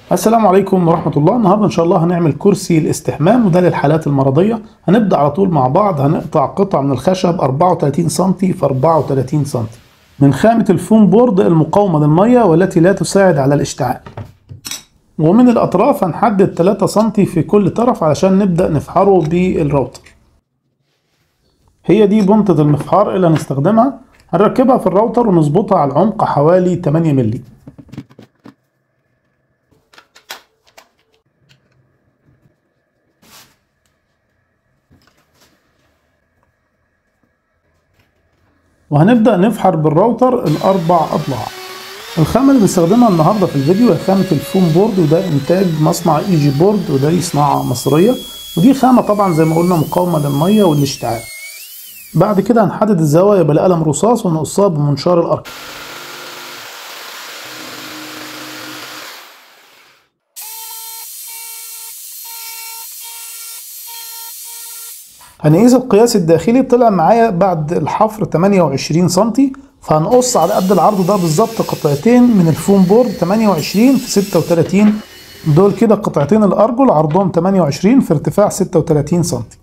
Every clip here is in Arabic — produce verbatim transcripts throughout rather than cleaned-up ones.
السلام عليكم ورحمة الله. النهاردة إن شاء الله هنعمل كرسي الاستحمام، وده للحالات المرضية. هنبدأ على طول مع بعض. هنقطع قطعة من الخشب أربعة وثلاثين سنتي في أربعة وثلاثين سنتي من خامة الفوم بورد المقاومة للمية والتي لا تساعد على الاشتعال. ومن الأطراف هنحدد ثلاثة سنتي في كل طرف علشان نبدأ نفحره بالراوتر. هي دي بنطة المفحار اللي هنستخدمها. هنركبها في الراوتر ونظبطها على العمق حوالي ثمانية مللي. وهنبدأ نفحر بالراوتر الأربع أضلاع. الخامة اللي بنستخدمها النهاردة في الفيديو هي خامة الفوم بورد، وده إنتاج مصنع إيجي بورد، وده صناعة مصرية. ودي خامة طبعا زي ما قلنا مقاومة للمية والاشتعال. بعد كده هنحدد الزوايا بالقلم رصاص ونقصها بمنشار الأرك. هنقيس القياس الداخلي، طلع معايا بعد الحفر ثمانية وعشرين سنتي، فهنقص على قد العرض ده بالظبط قطعتين من الفوم بورد ثمانية وعشرين في ستة وثلاثين. دول كده قطعتين الأرجل عرضهم ثمانية وعشرين في ارتفاع ستة وثلاثين سنتي.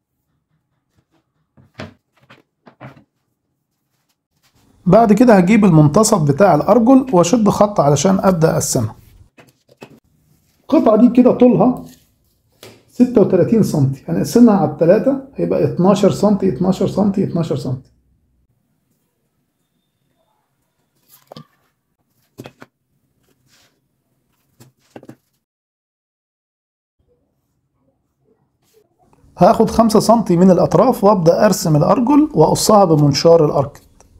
بعد كده هجيب المنتصف بتاع الأرجل واشد خط علشان أبدأ أقسمها. القطعة دي كده طولها ستة وثلاثين سنتي، هنقسمها على الثلاثة هيبقى اتناشر سنتي اتناشر سنتي اتناشر سنتي. هاخد خمسة سنتي من الأطراف وأبدأ أرسم الأرجل وأقصها بمنشار الأركت.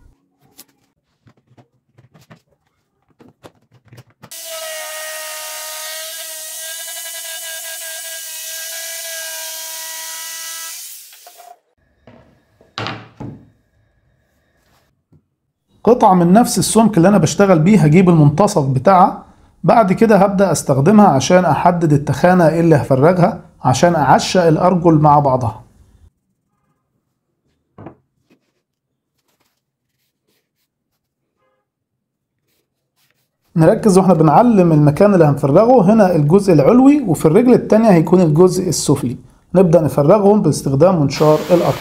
قطعة من نفس السمك اللي أنا بشتغل بيه هجيب المنتصف بتاعها. بعد كده هبدأ أستخدمها عشان أحدد التخانة اللي هفرغها عشان أعشق الأرجل مع بعضها. نركز واحنا بنعلم المكان اللي هنفرغه. هنا الجزء العلوي، وفي الرجل التانية هيكون الجزء السفلي. نبدأ نفرغهم باستخدام منشار الأرك.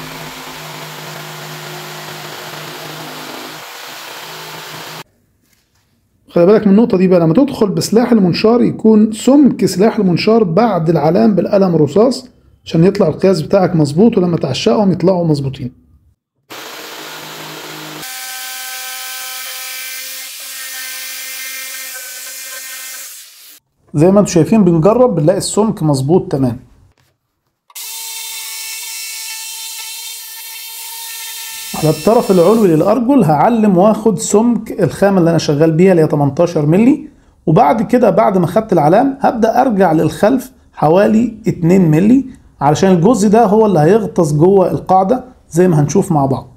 خلي بالك من النقطة دي بقى، لما تدخل بسلاح المنشار يكون سمك سلاح المنشار بعد العلام بالقلم الرصاص عشان يطلع القياس بتاعك مظبوط، ولما تعشقهم يطلعوا مظبوطين. زي ما انتم شايفين بنجرب بنلاقي السمك مظبوط تمام. على الطرف العلوي للأرجل هعلم واخد سمك الخامة اللي أنا شغال بيها اللي هي تمنتاشر مللي. وبعد كده بعد ما خدت العلام هبدأ أرجع للخلف حوالي اتنين مللي علشان الجزء ده هو اللي هيغطس جوه القاعدة زي ما هنشوف مع بعض.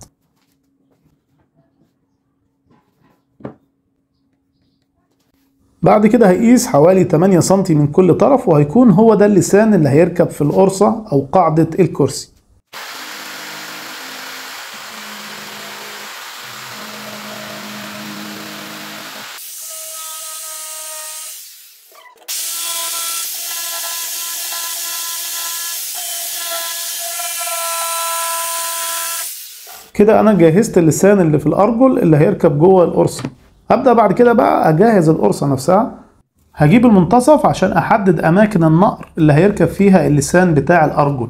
بعد كده هيقيس حوالي ثمانية سنتي من كل طرف، وهيكون هو ده اللسان اللي هيركب في القرصة أو قاعدة الكرسي. كده انا جهزت اللسان اللي في الارجل اللي هيركب جوه القرصه. هبدا بعد كده بقى اجهز القرصه نفسها. هجيب المنتصف عشان احدد اماكن النقر اللي هيركب فيها اللسان بتاع الارجل،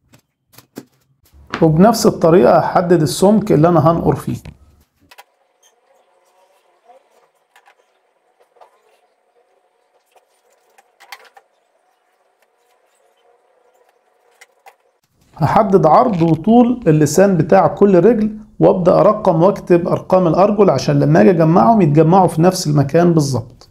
وبنفس الطريقه احدد السمك اللي انا هنقر فيه. هحدد عرض وطول اللسان بتاع كل رجل، وابدا ارقم واكتب ارقام الارجل عشان لما اجي اجمعهم يتجمعوا في نفس المكان بالظبط.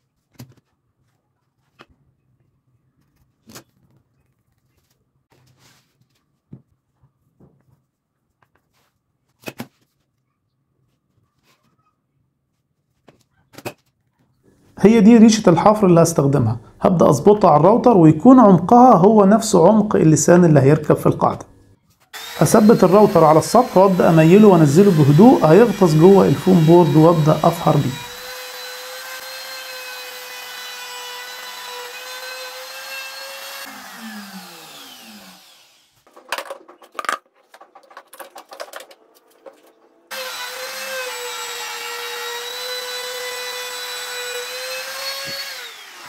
هي دي ريشة الحفر اللي هستخدمها. هبدأ اظبطها على الراوتر ويكون عمقها هو نفس عمق اللسان اللي هيركب في القاعدة. اثبت الراوتر على السطح وابدأ اميله وانزله بهدوء، هيغطس جوه الفوم بورد وابدأ افحر بيه.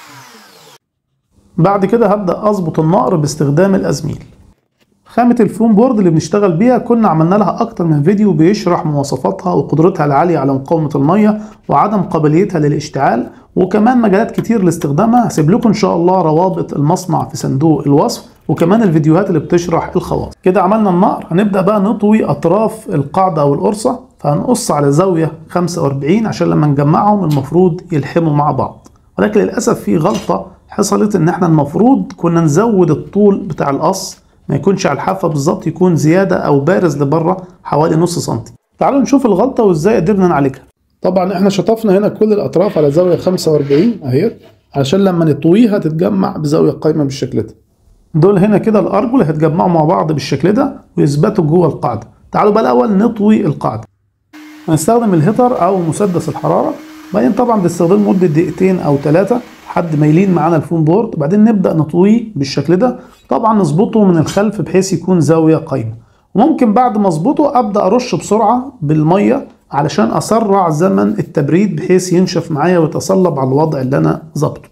بعد كده هبدأ أظبط النقر باستخدام الأزميل. خامة الفوم بورد اللي بنشتغل بيها كنا عملنا لها أكتر من فيديو بيشرح مواصفاتها وقدرتها العالية على مقاومة المية وعدم قابليتها للاشتعال، وكمان مجالات كتير لاستخدامها. هسيب لكم إن شاء الله روابط المصنع في صندوق الوصف، وكمان الفيديوهات اللي بتشرح الخواص. كده عملنا النقر، هنبدأ بقى نطوي أطراف القاعدة أو القرصة، فهنقص على زاوية خمسة وأربعين عشان لما نجمعهم المفروض يلحموا مع بعض. ولكن للأسف في غلطة حصلت، إن احنا المفروض كنا نزود الطول بتاع القص، ما يكونش على الحافة بالظبط، يكون زيادة أو بارز لبره حوالي نص سنتي. تعالوا نشوف الغلطة وإزاي قدرنا نعالجها. طبعا احنا شطفنا هنا كل الأطراف على زاوية خمسة وأربعين أهيت، عشان لما نطويها تتجمع بزاوية قايمة بالشكل ده. دول هنا كده الأرجل هيتجمعوا مع بعض بالشكل ده ويثبتوا جوه القاعدة. تعالوا بقى الأول نطوي القاعدة. هنستخدم الهيتر أو مسدس الحرارة، بعدين طبعا باستخدام مدة دقيقتين أو ثلاثة لحد ما يلين معانا الفوم بورد، بعدين نبدأ نطويه بالشكل ده. طبعا نظبطه من الخلف بحيث يكون زاوية قايمة، وممكن بعد ما اظبطه أبدأ أرش بسرعة بالمية علشان أسرع زمن التبريد بحيث ينشف معايا ويتصلب على الوضع اللي أنا ظبطه.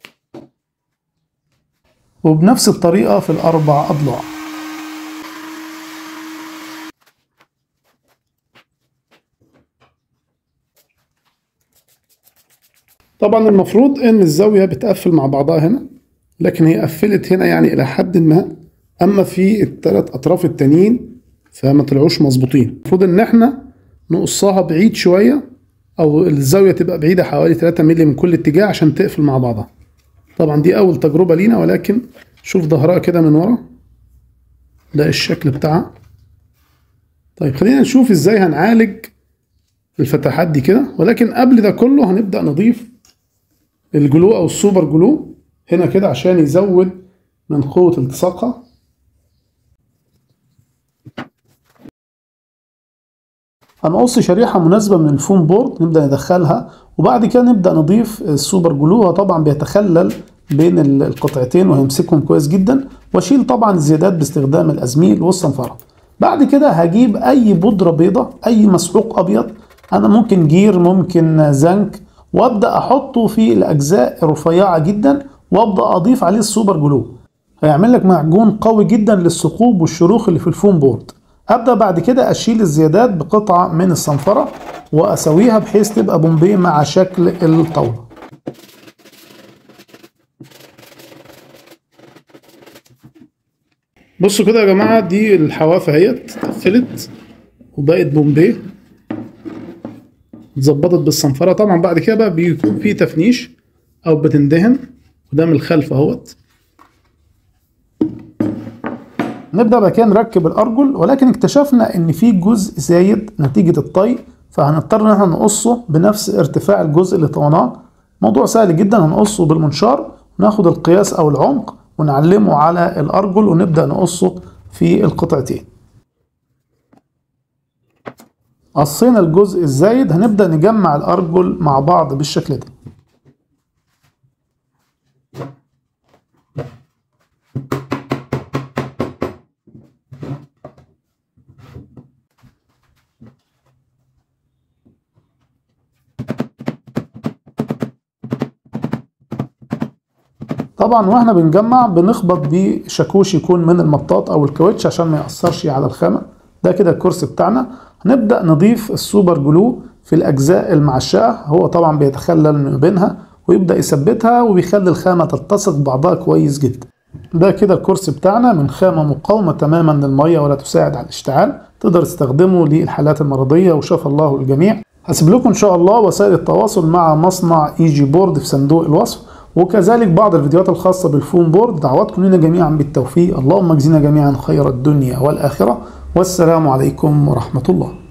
وبنفس الطريقة في الأربع أضلاع. طبعا المفروض ان الزاوية بتقفل مع بعضها هنا، لكن هي قفلت هنا يعني الى حد ما، اما في الثلاث اطراف التانيين فما طلعوش مظبوطين. المفروض ان احنا نقصها بعيد شوية، او الزاوية تبقى بعيدة حوالي ثلاثة مللي من كل اتجاه عشان تقفل مع بعضها. طبعا دي اول تجربة لينا، ولكن شوف ظهرها كده من ورا، ده الشكل بتاعها. طيب خلينا نشوف ازاي هنعالج الفتحات دي كده، ولكن قبل ده كله هنبدأ نضيف الجلو او السوبر جلو هنا كده عشان يزود من قوة التصاقها. هنقص شريحة مناسبة من الفوم بورد نبدأ ندخلها، وبعد كده نبدأ نضيف السوبر جلو. هو طبعا بيتخلل بين القطعتين وهيمسكهم كويس جدا، واشيل طبعا الزيادات باستخدام الازميل والصنفرة. بعد كده هجيب اي بودرة بيضة، اي مسحوق ابيض، انا ممكن جير ممكن زنك، وابدا احطه في الاجزاء الرفيعه جدا وابدا اضيف عليه السوبر جلو. هيعمل لك معجون قوي جدا للثقوب والشروخ اللي في الفوم بورد. ابدا بعد كده اشيل الزيادات بقطعه من الصنفره واسويها بحيث تبقى بومبيه مع شكل الطاوله. بصوا كده يا جماعه، دي الحواف اهيت اتقفلت وبقت بومبيه اتظبطت بالصنفره. طبعا بعد كده بقى بيكون في تفنيش او بتندهن، وده من الخلف اهوت. نبدا بقى كده نركب الارجل، ولكن اكتشفنا ان في جزء زايد نتيجه الطي، فهنضطر ان احنا نقصه بنفس ارتفاع الجزء اللي طويناه. موضوع سهل جدا، هنقصه بالمنشار وناخد القياس او العمق ونعلمه على الارجل ونبدا نقصه في القطعتين. قصينا الجزء الزايد، هنبدأ نجمع الأرجل مع بعض بالشكل ده. طبعا واحنا بنجمع بنخبط بشاكوش يكون من المطاط او الكاوتش عشان ما يأثرش على الخامة. ده كده الكرسي بتاعنا. هنبدأ نضيف السوبر جلو في الأجزاء المعشقة، هو طبعا بيتخلل ما بينها ويبدأ يثبتها وبيخلي الخامة تلتصق بعضها كويس جدا. ده كده الكرسي بتاعنا من خامة مقاومة تماما للمية ولا تساعد على الاشتعال، تقدر تستخدمه للحالات المرضية وشاف الله الجميع. هسيب لكم إن شاء الله وسائل التواصل مع مصنع اي جي بورد في صندوق الوصف، وكذلك بعض الفيديوهات الخاصة بالفوم بورد. دعواتكم لنا جميعا بالتوفيق، اللهم اجزنا جميعا خير الدنيا والآخرة، والسلام عليكم ورحمة الله.